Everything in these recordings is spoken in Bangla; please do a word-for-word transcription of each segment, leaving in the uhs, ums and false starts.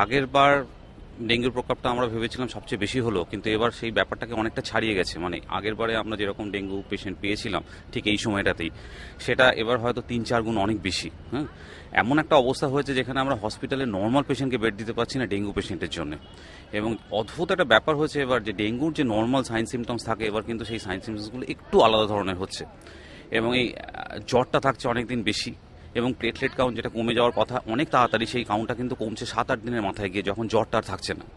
আগের বার ডেঙ্গুর প্রকোপটা আমরা ভেবেছিলাম সবচেয়ে বেশি হলো, কিন্তু এবার সেই ব্যাপারটাকে অনেকটা ছাড়িয়ে গেছে। মানে আগের বারে আমরা যেরকম ডেঙ্গু পেশেন্ট পেয়েছিলাম ঠিক এই সময়টাতেই, সেটা এবার হয়তো তিন চার গুণ অনেক বেশি। হ্যাঁ, এমন একটা অবস্থা হয়েছে যেখানে আমরা হসপিটালে নর্মাল পেশেন্টকে বেড দিতে পারছি না ডেঙ্গু পেশেন্টের জন্য। এবং অদ্ভুত একটা ব্যাপার হয়েছে এবার, যে ডেঙ্গুর যে নর্মাল সাইন সিমটমস থাকে এবার কিন্তু সেই সাইন সিমটমসগুলো একটু আলাদা ধরনের হচ্ছে। এবং এই জ্বরটা থাকছে অনেকদিন বেশি, এবং প্লেটলেট কাউন্ট যেটা কমে যাওয়ার কথা অনেক তাড়াতাড়ি, সেই কাউন্টটা কিন্তু কমছে সাত আট দিনের মাথায় গিয়ে, যখন জ্বরটা আর থাকছে না।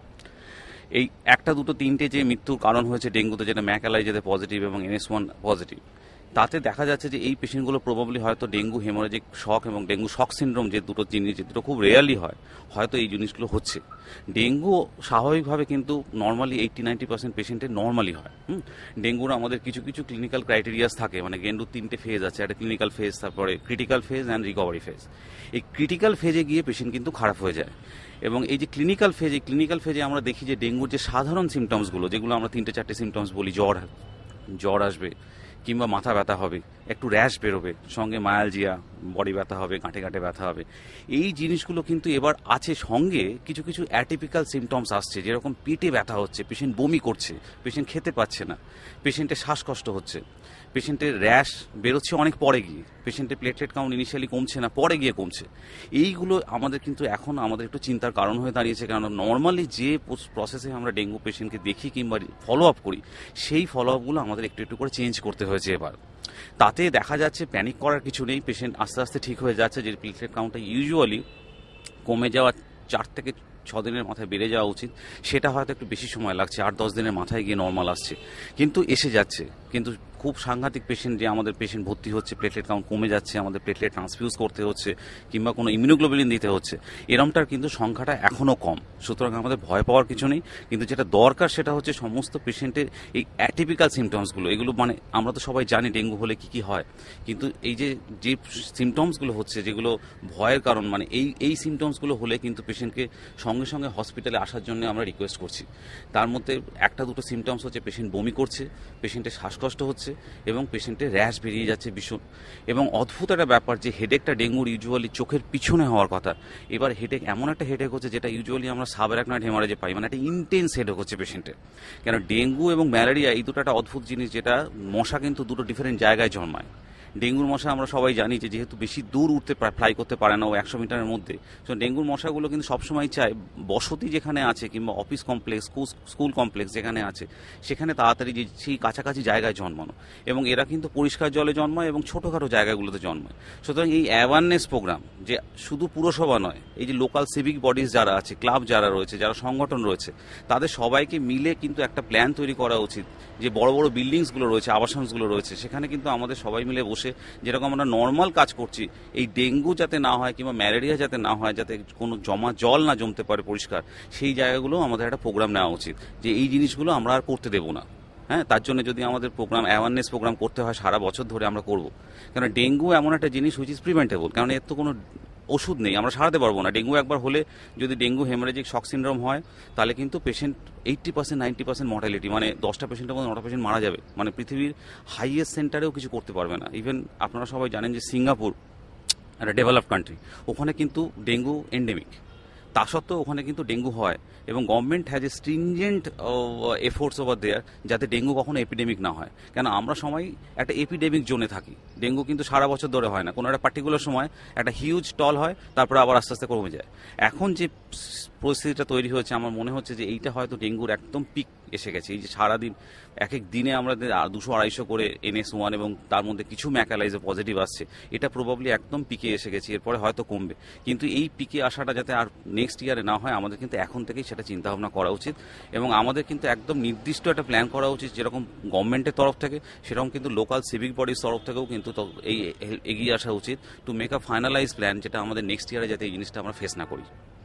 এই একটা দুটো তিনটে যে মৃত্যুর কারণ হয়েছে ডেঙ্গুতে, যেটা ম্যাকালাইজেতে পজিটিভ এবং এনএস ওয়ান পজিটিভ, তাতে দেখা যাচ্ছে যে এই পেশেন্টগুলো প্রবাবলি হয়তো ডেঙ্গু হেমোরেজিক শক এবং ডেঙ্গু শক সিন্ড্রোম, যে দুটো জিনিস যে দুটো খুব রেয়ারলি হয়, হয়তো এই জিনিসগুলো হচ্ছে। ডেঙ্গু স্বাভাবিকভাবে কিন্তু নর্মালি এইটটি নাইনটি পার্সেন্ট পেশেন্টের নর্মালি হয়। হুম, ডেঙ্গুর আমাদের কিছু কিছু ক্লিনিক্যাল ক্রাইটেরিয়াস থাকে, মানে ডেঙ্গুর তিনটে ফেজ আছে, একটা ক্লিনিক্যাল ফেজ, তারপরে critical phase and recovery phase. এই ক্রিটিক্যাল ফেজে গিয়ে পেশেন্ট কিন্তু খারাপ হয়ে যায়। এবং এই যে ক্লিনিক্যাল ফেজ, এই ক্লিনিক্যাল ফেজে আমরা দেখি যে ডেঙ্গুর যে সাধারণ সিমটমসগুলো, যেগুলো আমরা তিনটে চারটে সিমটমস বলি, জ্বর জ্বর আসবে, কিংবা মাথা ব্যথা হবে, একটু র্যাশ বেরোবে, সঙ্গে মায়ালজিয়া, বডি ব্যথা হবে, গাঁটে গাঁটে ব্যথা হবে, এই জিনিসগুলো কিন্তু এবার আছে। সঙ্গে কিছু কিছু অ্যাটিপিক্যাল সিমটমস আসছে, যেরকম পেটে ব্যথা হচ্ছে, পেশেন্ট বমি করছে, পেশেন্ট খেতে পাচ্ছে না, পেশেন্টের শ্বাসকষ্ট হচ্ছে, পেশেন্টের র্যাশ বেরোচ্ছে অনেক পরে গিয়ে, পেশেন্টের প্লেটলেট কাউন্ট ইনিশিয়ালি কমছে না, পরে গিয়ে কমছে। এইগুলো আমাদের কিন্তু এখন আমাদের একটু চিন্তার কারণ হয়ে দাঁড়িয়েছে, কারণ নর্মালি যে প্রসেসে আমরা ডেঙ্গু পেশেন্টকে দেখি কিংবা ফলো আপ করি, সেই ফলো আপগুলো আমাদের একটু একটু করে চেঞ্জ করতে হয়েছে এবার। তাতে দেখা যাচ্ছে প্যানিক করার কিছু নেই, পেশেন্ট আস্তে আস্তে ঠিক হয়ে যাচ্ছে। যে প্লেটলেট কাউন্টটা ইউজুয়ালি কমে যাওয়া চার থেকে ছ দিনের মাথায় বেড়ে যাওয়া উচিত, সেটা হয়তো একটু বেশি সময় লাগছে, আট দশ দিনের মাথায় গিয়ে নর্মাল আসছে, কিন্তু এসে যাচ্ছে। কিন্তু খুব সাংঘাতিক পেশেন্ট, যে আমাদের পেশেন্ট ভর্তি হচ্ছে, প্লেটলেট কাউন্ট কমে যাচ্ছে, আমাদের প্লেটলেট ট্রান্সফিউজ করতে হচ্ছে কিংবা কোনো ইমিউনোগ্লোবুলিন দিতে হচ্ছে, এরমটার কিন্তু সংখ্যাটা এখনও কম। সুতরাং আমাদের ভয় পাওয়ার কিছু নেই, কিন্তু যেটা দরকার সেটা হচ্ছে সমস্ত পেশেন্টের এই অ্যাটিপিক্যাল সিমটমসগুলো, এগুলো মানে আমরা তো সবাই জানি ডেঙ্গু হলে কি কি হয়, কিন্তু এই যে যে সিমটমসগুলো হচ্ছে, যেগুলো ভয়ের কারণ, মানে এই এই সিমটমসগুলো হলে কিন্তু পেশেন্টকে সঙ্গে সঙ্গে হসপিটালে আসার জন্য আমরা রিকোয়েস্ট করছি। তার মধ্যে একটা দুটো সিমটমস হচ্ছে পেশেন্ট বমি করছে, পেশেন্টের শ্বাসকষ্ট হচ্ছে, এবং পেশেন্টের র্যাশ বেরিয়ে যাচ্ছে ভীষণ। এবং অদ্ভুত একটা ব্যাপার, যে হেডেকটা ডেঙ্গুর ইউজুয়ালি চোখের পিছনে হওয়ার কথা, এবার হেডেক এমন একটা হেডেক হচ্ছে যেটা ইউজুয়ালি আমরা সাবঅ্যারাকনয়েড হেমারেজে পাই, মানে একটা ইন্টেন্স হেডেক হচ্ছে পেশেন্টের। কেন ডেঙ্গু এবং ম্যালেরিয়া এই দুটো একটা অদ্ভুত জিনিস, যেটা মশা কিন্তু দুটো ডিফারেন্ট জায়গায় জন্মায়। ডেঙ্গুর মশা আমরা সবাই জানি যে যেহেতু বেশি দূর উঠতে ফ্লাই করতে পারে না ও একশো মিটারের মধ্যে, তো ডেঙ্গুর মশাগুলো কিন্তু সবসময় চায় বসতি যেখানে আছে কিংবা অফিস কমপ্লেক্স, স্কুল কমপ্লেক্স যেখানে আছে, সেখানে তাড়াতাড়ি যে সেই কাছাকাছি জায়গায় জন্মানো। এবং এরা কিন্তু পরিষ্কার জলে জন্মায় এবং ছোটোখাটো জায়গাগুলোতে জন্মায়। সুতরাং এই অ্যাওয়ারনেস প্রোগ্রাম, যে শুধু পুরসভা নয়, এই যে লোকাল সিভিক বডিজ যারা আছে, ক্লাব যারা রয়েছে, যারা সংগঠন রয়েছে, তাদের সবাইকে মিলে কিন্তু একটা প্ল্যান তৈরি করা উচিত। যে বড় বড় বিল্ডিংসগুলো রয়েছে, আবাসনগুলো রয়েছে, সেখানে কিন্তু আমাদের সবাই মিলে বসে যেরকম আমরা নর্মাল কাজ করছি, এই ডেঙ্গু যাতে না হয় কিংবা ম্যালেরিয়া যাতে না হয়, যাতে কোনো জমা জল না জমতে পারে পরিষ্কার, সেই জায়গাগুলো আমাদের একটা প্রোগ্রাম নেওয়া উচিত, যে এই জিনিসগুলো আমরা আর করতে দেবো না। হ্যাঁ, তার জন্য যদি আমাদের প্রোগ্রাম, অ্যাওয়ারনেস প্রোগ্রাম করতে হয় সারা বছর ধরে আমরা করব। কারণ ডেঙ্গু এমন একটা জিনিস হুইচ ইজ প্রিভেন্টেবল, কারণ এর তো কোনো ওষুধ নেই, আমরা সারাতে পারবো না। ডেঙ্গু একবার হলে, যদি ডেঙ্গু হেমারেজিক শক সিন্ড্রোম হয়, তাহলে কিন্তু patient eighty percent ninety percent mortality, মানে দশটা পেশেন্টের মধ্যে নটা পেশেন্ট মারা যাবে, মানে পৃথিবীর হাইয়েস্ট সেন্টারেও কিছু করতে পারবে না। ইভেন আপনারা সবাই জানেন যে সিঙ্গাপুর একটা ডেভেলপড কান্ট্রি, ওখানে কিন্তু ডেঙ্গু এন্ডেমিক, তা সত্ত্বেও ওখানে কিন্তু ডেঙ্গু হয়, এবং government has a stringent efforts over there যাতে ডেঙ্গু কখনো এপিডেমিক না হয়। কেন আমরা সময় একটা এপিডেমিক জোনে থাকি, ডেঙ্গু কিন্তু সারা বছর ধরে হয় না, কোনো একটা পার্টিকুলার সময় একটা হিউজ টল হয়, তারপরে আবার আস্তে আস্তে কমে যায়। এখন যে পরিস্থিতিটা তৈরি হয়েছে, আমার মনে হচ্ছে যে এইটা হয়তো ডেঙ্গুর একদম পিক এসে গেছে। এই যে সারাদিন এক এক দিনে আমরা দুশো আড়াইশো করে এনএস ওয়ান এবং তার মধ্যে কিছু ম্যাকালাইজে পজিটিভ আসছে, এটা প্রবাবলি একদম পিকে এসে গেছে, এরপরে হয়তো কমবে। কিন্তু এই পিকে আসাটা যাতে আর নেক্সট ইয়ারে না হয়, আমাদের কিন্তু এখন থেকেই সেটা চিন্তাভাবনা করা উচিত। এবং আমাদের কিন্তু একদম নির্দিষ্ট একটা প্ল্যান করা উচিত, যেরকম গভর্নমেন্টের তরফ থেকে, সেরকম কিন্তু লোকাল সিভিক বডির তরফ থেকেও কিন্তু এই এগিয়ে আসা উচিত, to make a finalize plan, যেটা আমাদের নেক্সট ইয়ারে যাতে এই জিনিসটা আমরা ফেস না করি।